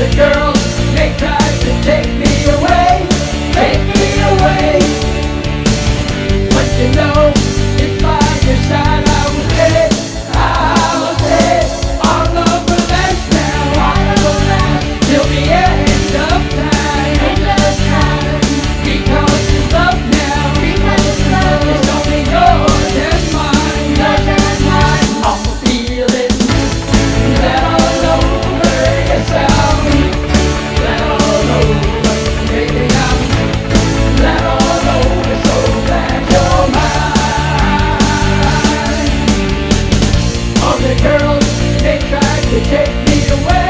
the girls, they tried to take me away, take me away. But you know, if by your side I was dead, all of the last now, all of the last, till the end of time, because you love now, it's only yours and mine, all the feeling that all over yourself, that all over, baby, I'm that all over, so glad you're mine. All the girls, they tried to take me away.